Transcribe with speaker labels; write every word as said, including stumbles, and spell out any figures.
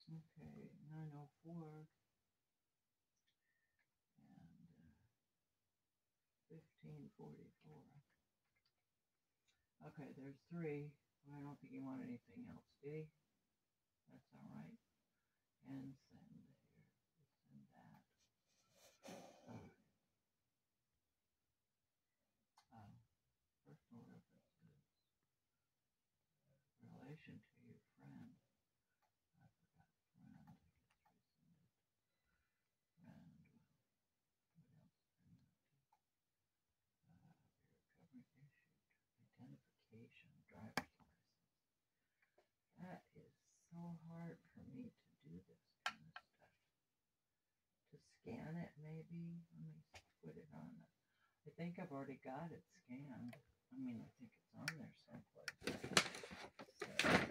Speaker 1: Okay, nine oh four. And uh, fifteen forty-four. Okay, there's three. Well, I don't think he wanted anything else, did he? That's all right. And send there. Send that. Uh, uh, personal references. Relation to your friend. I forgot friend. I guess resend it. Friend. What else? Uh, your government issued identification, driver's license. That is so hard for me to do this kind of stuff. To scan it, maybe. Let me put it on. I think I've already got it scanned. I mean, I think it's on there someplace. So,